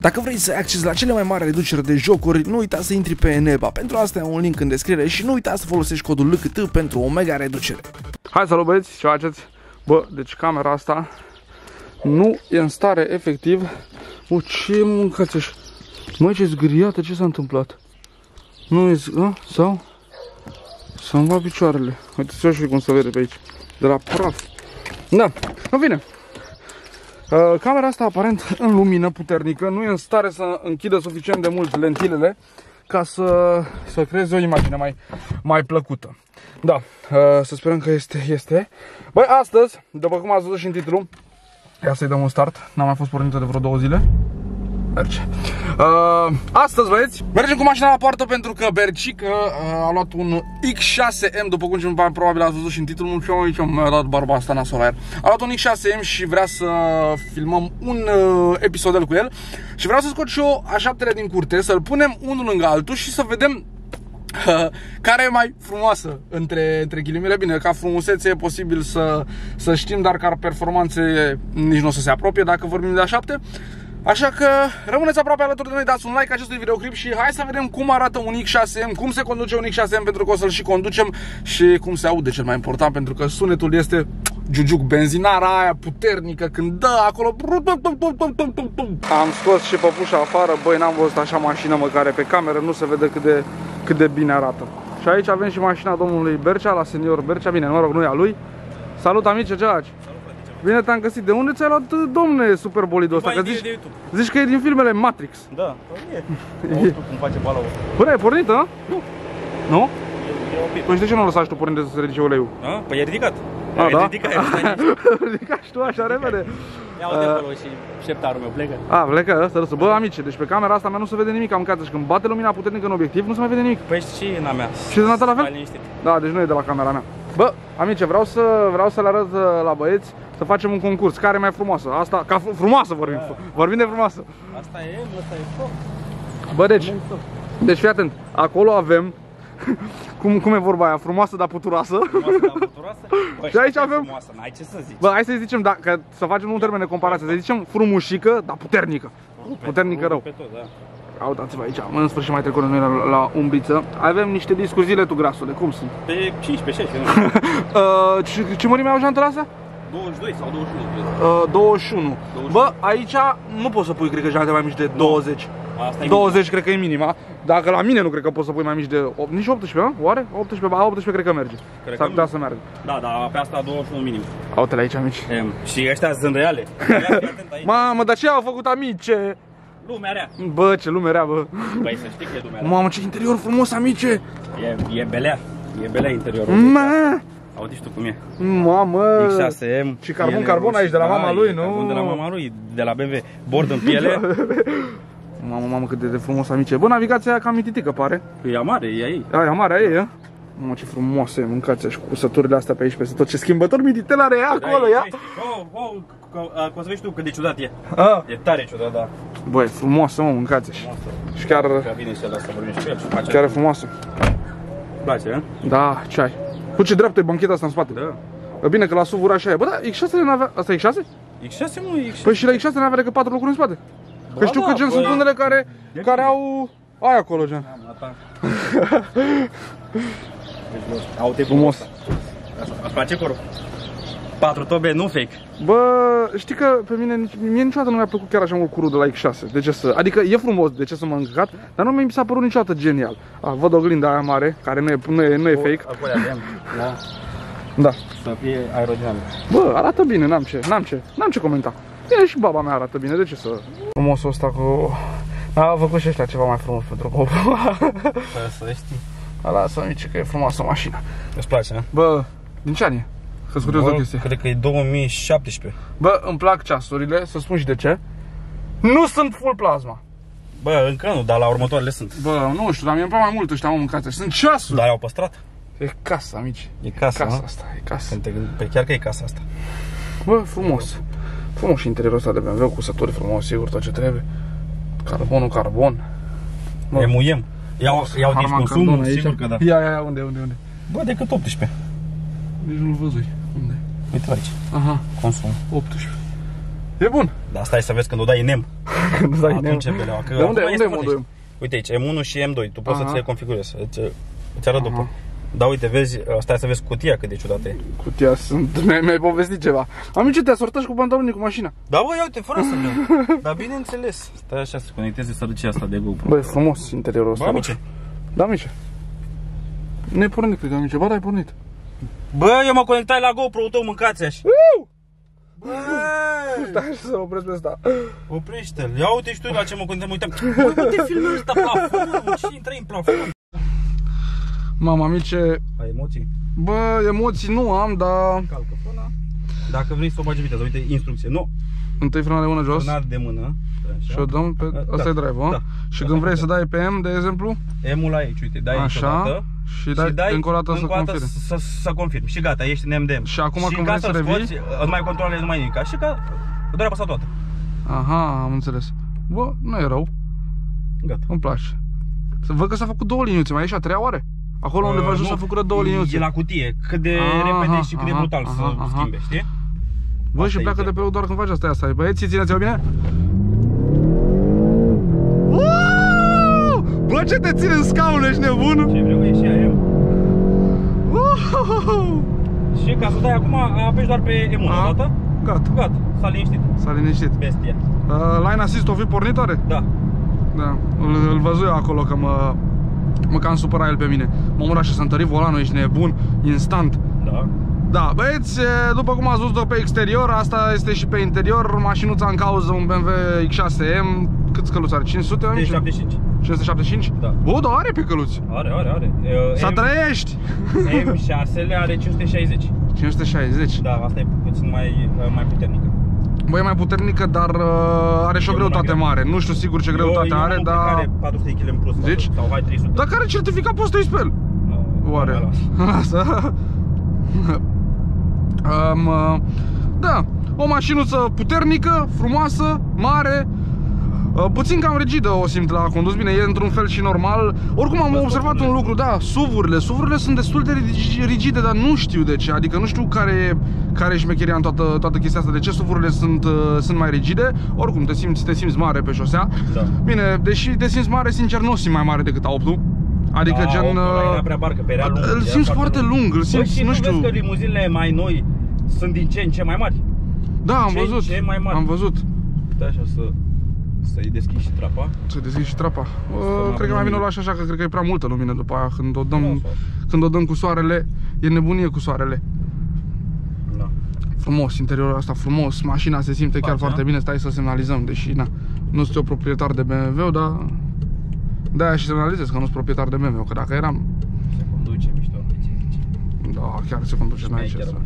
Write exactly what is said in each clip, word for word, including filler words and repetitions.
Dacă vrei să ai acces la cele mai mari reduceri de jocuri, nu uita să intri pe Eneba. Pentru asta ai un link în descriere și nu uita să folosești codul L C T pentru o mega reducere. Hai, salut băieți, ce faceți? Bă, deci camera asta nu e în stare efectiv. O, ce mâncați-aș? Măi, ce zgâriată, ce s-a întâmplat? Nu e a? Sau? Să-mi va picioarele. Uite-ți-o și cum se vede pe aici. De la praf. Da, nu vine. Uh, camera asta aparent în lumină puternică nu e în stare să închidă suficient de mult lentilele ca să, să creeze o imagine mai, mai plăcută. Da, uh, să sperăm că este, este. Băi, astăzi, după cum ați văzut și în titlu, ia să-i dăm un start, n-am mai fost pornită de vreo două zile. Merge. Uh, astăzi, băieți, mergem cu mașina la poartă pentru că Bercică uh, a luat un X șase M, după cum ceva probabil ați văzut și în titlul, nu știu, aici mi-a dat barba asta nasola iar. A luat un X șase M și vrea să filmăm un uh, episodel cu el. Și vreau să scot și eu a șaptele din curte, să-l punem unul lângă altul și să vedem uh, care e mai frumoasă între, între ghilimele. Bine, ca frumusețe e posibil să, să știm, dar ca performanțe nici nu o să se apropie dacă vorbim de a șapte. Așa că rămâneți aproape alături de noi, dați un like acestui videoclip și hai să vedem cum arată un X șase M, cum se conduce un X șase M, pentru că o să-l și conducem, și cum se aude cel mai important, pentru că sunetul este giugiuc, benzinara aia puternică când dă acolo. Am scos și păpușa afară, băi, n-am văzut așa mașină măcar pe cameră, nu se vede cât de, cât de bine arată. Și aici avem și mașina domnului Bercea, la senior Bercea, bine, mă rog, nu e a lui. Salut, amice, ce faci? Bine te-am găsit. De unde ți-ai luat, domne, super bolidul ăsta? Că zici, zici că e din filmele Matrix. Da, e. Nu știu cum face balaua. Până e pornită, nu? Nu. Nu? E oprit. Păi de ce nu o lăsași tu pornită să se ridice uleiul? A? Păi e ridicat. A, da? Ridicat, ridicat și tu așa repede. Ia-o de acolo și șeptarul meu plecă. A, plecă ăsta, ăsta. Bă, amice, deci pe camera asta mea nu se vede nimic, am cață, și când bate lumina puternică în obiectiv nu se mai vede nimic. Păi și în a mea. Și de data la fel? Da, deci nu e de la camera mea. Bă, amice, vreau să vreau să le arăt la băieți să facem un concurs. Care e mai frumoasă? Asta, ca frumoasă vorbim. Da. Vorbim de frumoasă. Asta e, asta e top. Bă, deci, deci fii atent. Acolo avem cum, cum e vorba aia? Frumoasă, dar puturoasă. Frumoasă, dar puturoasă. Bă, și aici avem frumoasă, n-ai ce să zici. Bă, hai să zicem, da, că să facem un termen de comparație. Să zicem frumușică, dar puternică. Rupe, puternică rău. Tot, da. Uitați-vă aici, în sfârșit mai trecut noi la, la umbriță. Avem niște discuri zile, tu grasule, cum sunt? Pe cincisprezece, șaisprezece, nu? uh, ce, ce mărime au jantele astea? douăzeci și doi sau douăzeci și unu, cred. Uh, douăzeci și unu. Bă, aici nu poți să pui, cred că, jante mai mici de douăzeci. Asta douăzeci cred că e minima. Dacă la mine nu cred că poți să pui mai mici de opt, nici optsprezece, oare? optsprezece, ba, optsprezece cred că merge. S-ar putea să meargă. Da, dar pe asta douăzeci și unu minim. Uite-le aici, amici. E, și ăștia sunt reale. Mamă, dar ce au făcut, amice? Lumea rea. Bă, ce lume rea, bă. Băi, să știi că e lumea rea. Mamă, ce interior frumos, amice. E, e belea. E belea interiorul. Ma. Auzi tu cum e. Mamă. X șase M. Și carbon, carbon aici de la mama lui, nu? Carbon de la mama lui, de la B M W. Bord în piele. Mamă, mamă, cât de frumos, amice. Bă, navigația aia cam mititică, pare. E mare, e ei. Aia mare, e, e. Mamă, ce frumoase, mâncați și cu cusăturile astea pe aici, peste tot. Ce schimbători mititele are ea acolo, ia. Oh, oh, cum să vezi tu cât de ciudat e. E tare ciudat, da. Băi, frumoasă, mă, mâncați și. Și chiar... Că vine și ăla să vorbim și cu el. Chiar e frumoasă. Place, e? Da, ce ai? Cu ce dreaptă e bancheta asta în spate? Da. Bine că la S U V-uri așa e. Bă, da, X șase n-avea... Asta e X șase? X șase, mă, X șase. Păi și la X șase n-avea decât patru locuri în spate. Că știu că gen sunt unele care care au aia acolo, gen. Auto frumos. Îți place corul? Patru tobe, nu fake. Bă, știi că pe mine, mie niciodată nu mi-a plăcut chiar așa mult curul de la X șase. De ce să? Adică e frumos, de ce să mă încăcat, dar nu mi s-a părut niciodată genial. A, văd oglinda aia mare, care nu e, nu e, nu e fake. Acolo avem, da. Da. Să fie aerodinamic. Bă, arată bine, n-am ce, n-am ce, n-am ce comenta. Bine, și baba mea arată bine, de ce să... Frumosul ăsta cu... A făcut și ăștia ceva mai frumos pentru copul. Să știi. Lasă, amici, că e frumoasă mașina. Îți place, a? Bă, din ce an e? Că-s curios de o chestie. Cred că e două mii șaptesprezece. Bă, îmi plac ceasurile, să spun și de ce. Nu sunt full plasma. Bă, încă nu, dar la următoarele sunt. Bă, nu știu, dar mi-e mai mult ăștia, mă, mâncați. Sunt ceasuri. Dar au păstrat. E casa, amici. E casa, casa asta, e casa. Pe chiar că e casa asta. Bă, frumos. Frumos și interiorul ăsta de B M W, cu cusături frumos, sigur, tot ce trebuie. Carbonul, carbon. E muiem. Iau, iau din consum, sigur că da. Ia, ia, ia, unde, unde, unde? Bă, decât optsprezece. Nici nu-l văzui. Unde? Uite aici. Aha. Consum. optsprezece. E bun. Dar stai să vezi când o dai nem. Când dai nem. Atunci e beleaua. Că De unde, acum unde e este modul? Uite aici, M unu și M doi. Tu poți Aha. să ți le configurezi. Îți, îți arăt Aha. după. Da, uite, vezi, stai să vezi cutia cât de ciudată e. Cutia sunt, mi-ai mi povestit ceva. Amice, te-a sortat cu pantalonii cu mașina. Da, bă, ia uite, fără să vreau. Dar bineînțeles. Stai așa să conecteze sărăcia asta de GoPro. Bă, e frumos interiorul ăsta. Bă, amice. Da, amice. Nu-i pornit, cred că, amice. Ba, da, ai pornit. Bă, eu mă conectai la GoPro-ul tău, mâncați așa. Bă! Stai așa să opresc pe ăsta. Oprește-l. Ia uite și tu la ce mă conectam, mă uitam. Bă, uite filmul ăsta, plafonul. Ce intră în plafon? Mama, amice. Ai emoții? Bă, emoții nu am, dar... Calcă frâna. Dacă vrei să o bagi viteză, uite, instrucție. Nu. Întâi frâna de mână jos. Frâna de mână. Și o dăm pe... Asta e drive-ul, da. Și când vrei să dai pe M, de exemplu? M-ul aici, uite, dai aici Așa. odată. Și dai, și dai încă o dată să confirmi. Să, să confirmi. Și gata, ești în M D M. Și acum și când vrei să revii? scoți, nu mai controlezi, nu mai nimic. Și că doar apăsat toată. Aha, am înțeles. Bă, nu e rău. Gata. Îmi place. Să văd că s-a făcut două liniuțe, mai e și a treia oare? Acolo unde v-a ajuns s-a făcut două liniuțe. E la cutie, cât de aha, repede și cât de aha, brutal aha, să aha. schimbe, știi? Bă, și Asta pleacă e de pe ideea. loc doar când faci asta, asta. Băieții, țineți-o bine? Uuuu! Bă, ce te ține în scaun, ești nebun? Ce vreau e și aia. Uuuu! Și ca să dai acum, apeși doar pe M unu A, odată. Gata, Gata, s-a liniștit. s-a liniștit. Bestia. Uh, line assist o fi pornit oare? Da. Da, îl, îl văzui acolo că mă, mă cam supăra el pe mine. Mă mura și să întări volanul, ești nebun, instant. Da. Da, băieți, după cum ați văzut-o pe exterior, asta este și pe interior. Mașinuța în cauză, un B M W X șase M. Câți căluți are? cinci sute? De șaptezeci și cinci. cinci sute șaptezeci și cinci? Da. Bă, dar are pe căluți. Are, are, are. Să M- trăiești! M șase-le are cinci sute șaizeci. cinci sute șaizeci. Da, asta e puțin mai, mai puternică. Bă, e mai puternică, dar uh, are și o E greutate mult mai mare. Nu știu sigur ce greutate eu, eu are, am dar... Are patru sute de kilograme în plus. Zici? Sau hai trei sute. Dar care certificat poți să pe el? Uh, Oare? Lasă. um, uh, da, o mașinuță puternică, frumoasă, mare. Uh, puțin cam rigidă o simt la condus, bine, e într-un fel și normal. Oricum am Bă, observat un lucru, da, suvurile, suvurile sunt destul de rigide, dar nu știu de ce, adică nu știu care, care e șmecheria în toată, toată chestia asta, de ce suvurile sunt, uh, sunt mai rigide. Oricum, te simți, te simți mare pe șosea. Da. Bine, deși te simți mare, sincer, nu o simt mai mare decât A opt-ul. Adică Da, gen... optul ăla uh, era prea barcă, pe rea lung, îl era simți foarte lung, îl simți, Bă, și nu tu știu. vezi că limuzinele mai noi sunt din ce în ce mai mari. Da, am ce în văzut, ce mai mari. am văzut. Da, așa să... Să-i deschizi și trapa. Să deschizi și trapa. mai Uh, cred că mai bine o lumină. lași așa, că cred că e prea multă lumină după aia. Când o Da, dăm, soare. când o dăm cu soarele, e nebunie cu soarele. Da. Frumos, interiorul ăsta frumos, mașina se simte chiar Face, foarte a? bine, stai să semnalizăm, deși na, nu sunt eu proprietar de B M W, dar de-aia și semnalizez că nu sunt proprietar de B M W, că dacă eram, Se conduce mișto. da, chiar se conduce, n-ai ce să...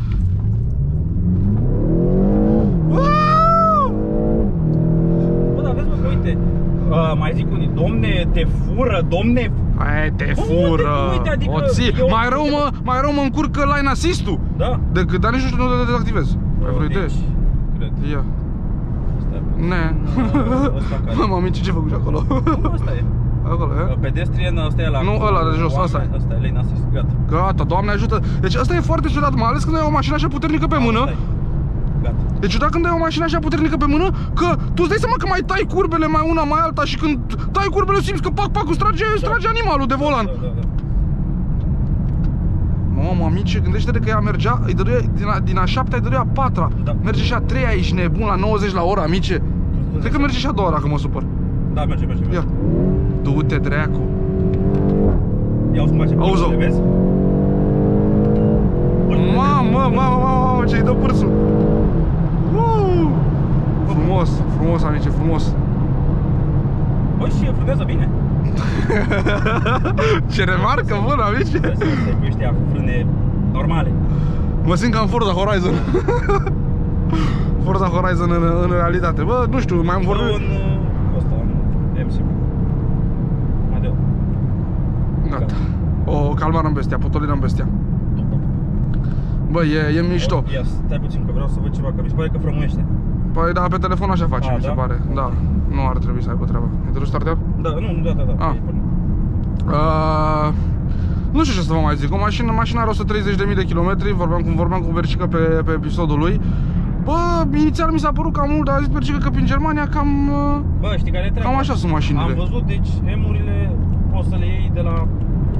Bă, dar vezi, bă, uite, uh, mai zic unii, domne, te fură, domne. Hai, te Bă, fură, uite, uite, adică o ții, eu- mai rău mă, mai rău mă încurcă line assist-ul, Da. decât, dar nici nu știu, nu te dezactivez. Ai vreo idee? Deci, cred. Ia. Stai puțin. Ne. Uh, ăsta care? Mă, mami, ce făcut acolo? Nu, ăsta e. Acolo, e? Pedestrian, ăsta e la... Nu, ăla de jos, oameni, ăsta e. Ăsta e lane assist, gata. Gata, Doamne ajută. Deci asta e foarte ciudat, mai ales când ai o mașină așa puternică pe mână. Ăsta e. Gata. E ciudat când ai o mașină așa puternică pe mână, că tu îți dai seama că mai tai curbele mai una, mai alta și când tai curbele simți că pac, pac, îți trage, îți trage animalul de volan. Da, da, da. Mamă, amice, gândește-te că ea mergea, îi dăruia, din, a, din a șaptea îi dăruia a patra. Da. Merge și a treia, ești nebun, la nouăzeci la oră, amice. Cred că merge și a doua, dacă mă supăr. Da, merge, merge, merge. Ia, du-te, dracu. Ia uzi cum face Auzi-o. pârțile, vezi? Mamă, mamă, mamă, mamă, ce-i dă pârțul. Uh! Frumos, frumos, amice, frumos. Băi, și e frânează bine. Ce remarcă, bun, amice. Se cu ăștia frâne normale. Mă simt ca în Forza Horizon. Forza Horizon în, în realitate. Bă, nu știu, mai am vorbit. În ăsta, în M C. Mai deu. Gata. O calmară în bestia, potolină în bestia. Bă, e, e mișto. Ia, stai puțin că vreau să văd ceva, că mi se pare că frămânește. Păi da, pe telefon așa face, A, mi se da? pare. Da, nu ar trebui să aibă treaba. Ai trăit starter? Da, nu, nu, da, da, da. Ah. E pornit. Uh, nu știu ce să vă mai zic. O mașină, mașina are o sută treizeci de mii de kilometri. Vorbeam cum vorbeam cu Bercică pe, pe episodul lui. Bă, inițial mi s-a părut cam mult, dar a zis Percică că prin Germania cam... Bă, știi care e treaba? Cam așa sunt mașinile. Am văzut, deci, M-urile poți să le iei de la...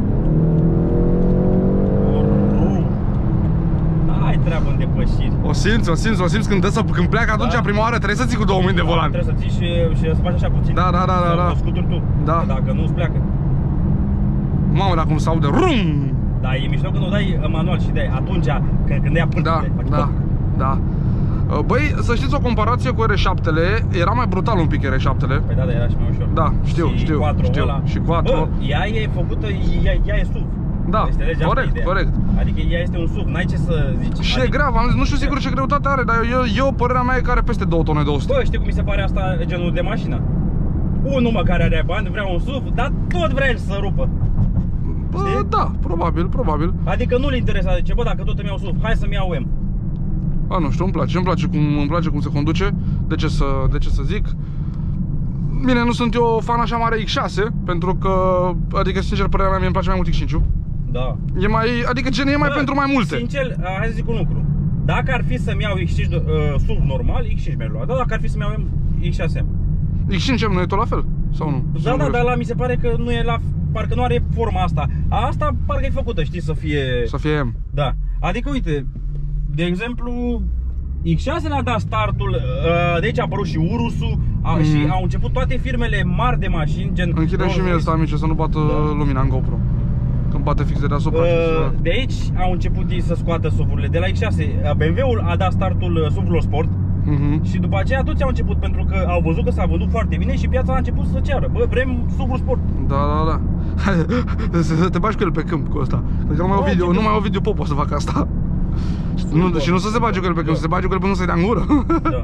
Ai treabă în depășiri. O simți, o simți, o simți când, dă să, când pleacă atunci, da. Prima oară trebuie să ții cu două mâini de volan. Trebuie să ții și, și să faci așa puțin. Da, da, da, da, da. Să scuturi tu. Da. Că dacă nu îți pleacă. Mamă, dacă cum s-aude rum! Da, e mișto când o dai manual și de atunci, când, când dai pântele. Da, da, da. Băi, să știți, o comparație cu R șapte-le, era mai brutal un pic R șapte-le. Păi da, dar era și mai ușor. Da, știu, și știu, știu. Ăla. Și quattro. Bă, ea e făcută, ea, ea e S U V. Da, corect, corect. Adică ea este un S U V, n-ai ce să zici. Și adică... e grav, am zis, nu știu sigur ce greutate are, dar eu, eu părerea mea e că are peste două tone două sute. Bă, știi cum mi se pare asta genul de mașină? Unul mă care are bani, vrea un S U V, dar tot vrea el să rupă. Bă, știi? Da, probabil, probabil. Adică nu-l interesa, zice, bă, dacă tot îmi iau S U V, hai să-mi iau M. A, nu știu, îmi place, îmi place cum, îmi place cum se conduce, de ce să, de ce să zic. Bine, nu sunt eu fan așa mare X șase, pentru că, adică, sincer, părerea mea, mie îmi place mai mult X cinci. Da. E mai, adică gen e mai bă, pentru mai multe. Sincer, hai să zic un lucru. Dacă ar fi să-mi iau X cinci uh, S U V normal, X cinci mi-ar lua. Dar dacă ar fi să-mi iau X șase. X cinci nu e tot la fel? Sau nu? Da, da, dar la mi se pare că nu e la... Parcă nu are forma asta. Asta parcă e făcută, știi, să fie... Să fie M. Da. Adică, uite, de exemplu, X șase le-a dat startul, de aici a apărut și Urus-ul mm. și au început toate firmele mari de mașini, gen... Închide și mie ăsta, amice, să nu bată da. lumina în GoPro. Când bate fix de deasupra. uh, De aici au început ei să scoată S U V-urile. De la X șase, B M W-ul a dat startul S U V-urilor sport. Uh-huh. Și după aceea toți au început, pentru că au văzut că s-a vândut foarte bine și piața a început să ceară. Bă, vrem S U V-ul sport. Da, da, da. Să te bagi cu el pe câmp cu ăsta. Că nu mai au video, nu mai au video Popo să facă asta. Nu, și nu să se bage cu el pe câmp, da. Să se bage cu el până să-i dea în gură. Da.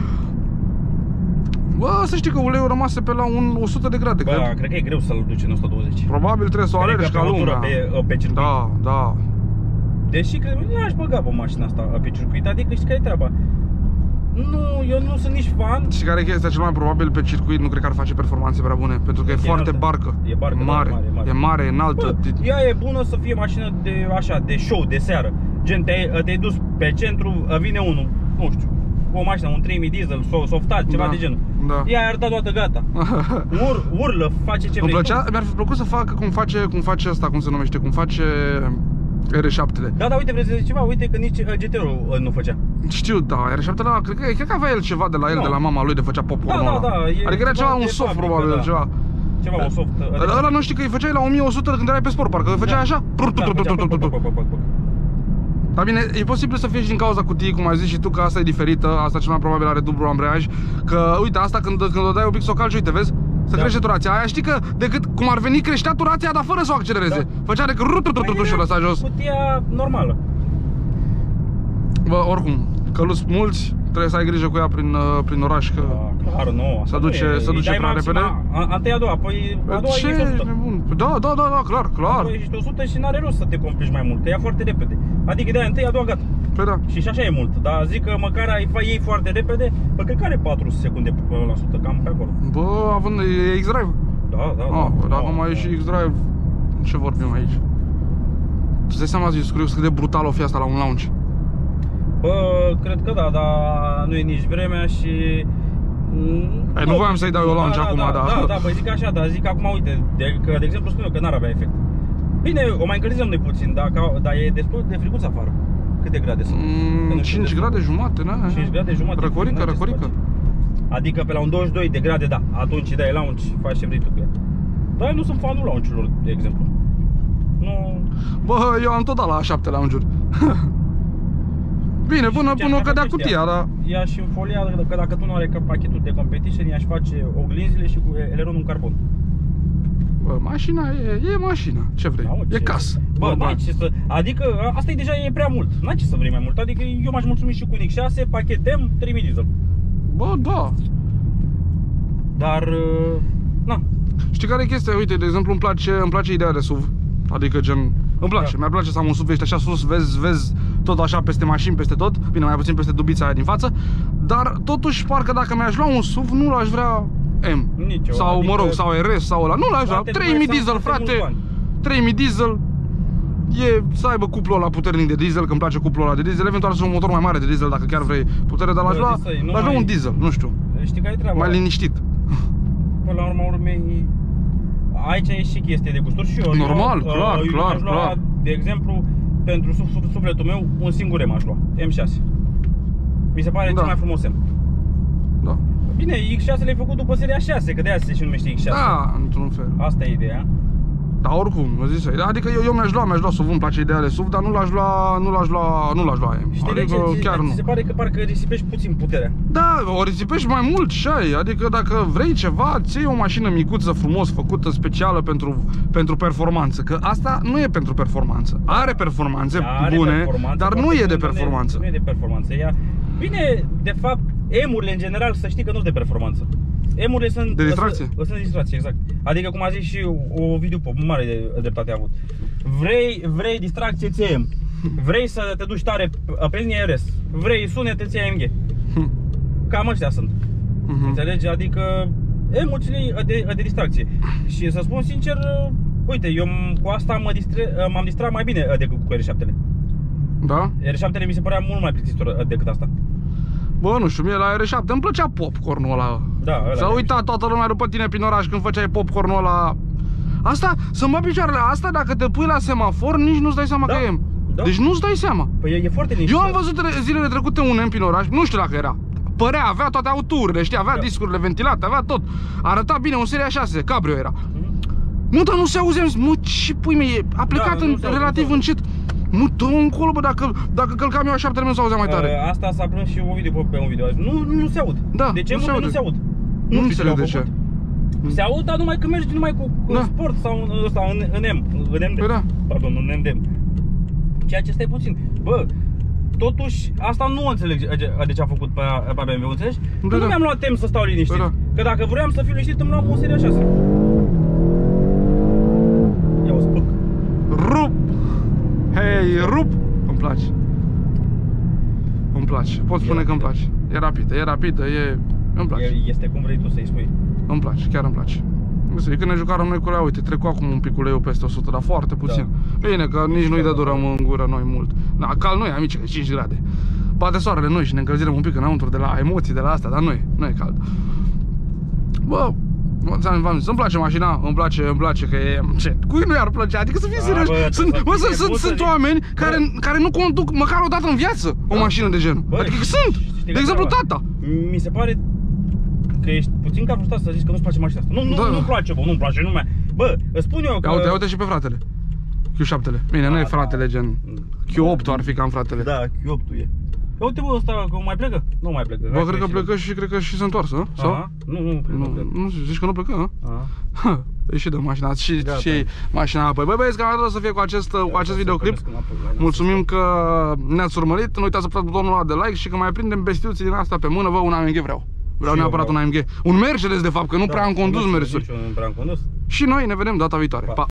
Bă, să știi că uleiul rămase pe la un o sută de grade, bă, cred. cred că e greu să-l duci în o sută douăzeci. Probabil trebuie să o alergi ca lumea. Pe, pe circuit. Da, da. Deși cred că nu aș băga pe mașina asta pe circuit, adică știi care e treaba. Nu, eu nu sunt nici fan. Și care e chestia cel mai probabil pe circuit, nu cred că ar face performanțe prea bune, pentru că e, e foarte înaltă. barcă. E barcă, mare, mare, mare. E mare, e înaltă. Bă, ea e bună să fie mașină de așa, de show, de seară. Gen, te-ai te dus pe centru, vine unul, nu știu, o mașină, un trei mii diesel, softat, ceva da, de genul. Da. Ea i-ar da toată gata. Ur, urlă, face ce vrei. Mi-ar fi plăcut să facă cum face, cum face asta, cum se numește, cum face R șapte-le. Da, da, uite, vrei să zici ceva? Uite că nici G T-ul nu făcea. Știu, da, R șapte-le, cred că, cred că avea el ceva de la el, no. de la mama lui, de făcea popcorn-ul da, da, da, adică era ceva, un soft, fabrică, probabil, da. ceva. Ceva, un soft. Dar ăla nu știi că îi făceai la o mie o sută când erai pe sport, parcă îi făceai așa? Dar bine, e posibil să fie și din cauza cutiei, cum ai zis și tu, că asta e diferită, asta cel mai probabil are dublu ambreiaj. Că, uite, asta când, când o dai un pic să o calci, uite, vezi? Să da. crește turația aia, știi că decât cum ar veni creștea turația, dar fără să o accelereze. Da. Făcea decât rututututu și o lăsa jos. Cutia normală. Bă, oricum, căluți mulți, trebuie să ai grijă cu ea prin, prin oraș, că da, clar, nu, se duce, e, se duce prea repede. A întâi a doua, păi a doua ce ești o sută. Da, da, da, da, clar, clar. A doua ești o sută și n-are rost să te complici mai mult, că ia foarte repede. Adică de-aia întâi a doua gata. Păi da. Și, și așa e mult, dar zic că măcar ai iei foarte repede, bă, cred că are patru sute secunde la sută, cam pe acolo. Bă, având, e X-Drive? Da, da, ah, da. Dacă da, mai e da. și X-Drive, ce vorbim aici? Tu dai seama, zici, scriu cât de brutal o fi asta la un launch? Bă, cred că da, dar nu e nici vremea și... Ai, nu voiam să-i dau eu launch da, acum, da. Da, da, da, păi zic așa, dar zic acum, uite, de, că, de exemplu spun eu că n-ar avea efect. Bine, o mai încălzim noi puțin, dar, dar e destul de friguț afară. Câte grade sunt? Mm, cinci grade jumate, na? cinci grade jumate. Răcorică, răcorică. Adică pe la un douăzeci și doi de grade, da, atunci dai launch, faci ce vrei tu cu ea. Dar eu nu sunt fanul launch-urilor, de exemplu. Nu... Bă, eu am tot dat la A șapte launch-uri. Bine, până, până o cădea cutia, dar... Ea și în folia, că dacă tu nu are pachetul de competition, ea-și face oglinzile și cu eleronul în carbon. Bă, mașina e, e mașina, ce vrei, da, e ce... casă. Bă, n-ai ce să... Adică, asta e deja e prea mult, n-ai ce să vrei mai mult. Adică eu m-aș mulțumi și cu un X șase, pachetem, trei mii diesel. Bă, da. Dar, na. Știi care e chestia? Uite, de exemplu, îmi place, îmi place ideea de S U V. Adică gen, îmi place, da. Mi-ar place să am un S U V, ești așa sus, vezi, vezi tot așa peste mașini, peste tot. Bine, mai puțin peste dubița aia din față. Dar totuși, parcă dacă mi-aș lua un S U V, nu l-aș vrea M. Nici sau, adică... mă rog, sau R S sau ăla. Nu l-aș vrea, trei mii diesel, frate. trei mii diesel. e să aibă cuplul ăla puternic de diesel, că îmi place cuplul ăla de diesel, eventual să un motor mai mare de diesel dacă chiar vrei putere, dar l-aș lua, l-aș lua un diesel, nu știu. Știi care e treaba? Mai liniștit. Până la urma urmei, aici e și chestie de gusturi și eu. Normal, eu, clar, eu clar, lua, clar. De exemplu, pentru sufletul meu, un singur M aș lua, M șase. Mi se pare da. cel mai frumos M. Da. Bine, X șase l-ai făcut după seria șase, că de aia se și numește X șase. Da, într-un fel. Asta e ideea. Dar oricum, mă zis, adică eu, eu mi-aș lua, mi-aș lua S U V, îmi place ideea de S U V, dar nu l-aș lua, nu l-aș lua, nu l-aș lua M. Știi adică de ce? chiar Ți nu. se pare că parcă risipești puțin puterea. Da, o risipești mai mult și ai, adică dacă vrei ceva, ți iei o mașină micuță, frumos, făcută specială pentru, pentru performanță, că asta nu e pentru performanță. Are performanțe Are bune, performanță, dar nu e de performanță. Nu e de performanță. Ea... Bine, de fapt, M-urile în general, să știi că nu sunt de performanță. M-urile sunt de distracție. Sunt de distracție, exact. Adică cum a zis și o video pe mare de dreptate a avut. Vrei, vrei distracție, ți M. Vrei să te duci tare, aprinzi R S. Vrei sunete, ți M G. Cam ăștia sunt. Uh-huh. Înțelegi? Adică M-urile de, de distracție. Și să spun sincer, uite, eu cu asta m-am distra, distrat mai bine decât cu R șapte-le. Da? R șapte-le mi se părea mult mai plictisitor decât asta. Bă, nu știu, mie la R șapte îmi plăcea popcornul ăla. Da, ăla. S-a uitat toată lumea după tine prin oraș când făceai popcornul ăla. Asta, să-mi bag picioarele, asta dacă te pui la semafor, nici nu-ți dai seama da, că e. Da. Deci nu-ți dai seama. Păi e, e foarte liniștit. Eu am văzut zilele trecute un M prin oraș, nu știu dacă era. Părea, avea toate auturile, știi, avea da. discurile ventilate, avea tot. Arăta bine, un seria șase, cabrio era. Mm-hmm. Mă, dar nu se auzea, mă, ce pui mei, a plecat da, în, auzi, relativ încet. Mă, dă-o încolo, bă, dacă, dacă călcam eu a șaptele meu, s-auzea mai tare. A, asta s-a prins și o video pe un video. Nu, nu, nu se aud. Da, de ce nu se aude. Nu se aud. Nu, nu știu de ce. Se aud, dar numai când mergi numai cu, cu da. sport sau în, ăsta, în, în M, în M D. Da. Pardon, în M D. Ceea ce stai puțin. Bă, totuși, asta nu o înțeleg de ce a făcut pe, pe B M W, înțelegi? Da, că da. Nu mi-am luat timp să stau liniștit. Da. Că dacă vreau să fiu liniștit, îmi luam o serie șase. Ia o spăc. Rup! Hei, rup! Îmi place. Îmi place. Pot spune că îmi place. E rapidă, e rapidă, e... Îmi place. Este cum vrei tu să-i spui. Îmi place, chiar îmi place. E când ne jucam noi cu ea, uite, trecu acum un piculeiu peste o sută, dar foarte puțin. Da. Bine, că nici nu-i dă durăm în gură noi mult. Da, cal nu e, amici, cinci grade. Bate soarele noi și ne încălzirăm un pic înăuntru de la emoții, de la astea, dar nu e, nu e cald. Bă, v-am zis, îmi place mașina, îmi place, îmi place că e... Ce? Cui nu i-ar plăcea? Adică să fii serios. Sunt, bă, sunt, sunt, sunt oameni care, care nu conduc măcar o dată în viață o mașină de genul. Bă, adică sunt. De exemplu, tata. Mi se pare că ești puțin cam frustrat să zici că nu-ți place mașina asta. Nu, nu, da. Nu-mi place, bă, nu-mi place, nu mai. Bă, îți spun eu că... Uite, uite și pe fratele. Q șapte-le. Bine, da, nu e fratele da. Gen... Q opt-ul ar fi cam fratele. Da, Q opt-ul e. Uite, bă, ăsta că mai plecă? Nu mai plecă. Bă, cred că plecă și cred că și se întoarce, sau? Aha. Nu, nu, cred că plecă. Nu, zici că nu plecă, Aha. E și de mașina, și, și mașina apoi. Băi, băieți, cam atât să fie cu acest, cu acest videoclip. Mulțumim că ne-ați urmărit. Nu uitați să apăsați butonul ăla de like și că mai prindem bestiuții din asta pe mână, bă, un A M G vreau. Vreau și neapărat un A M G. Un Mercedes, de fapt, că nu da, prea am condus Mercedes. Nu prea am condus. Și noi ne vedem data viitoare. Pa! Pa.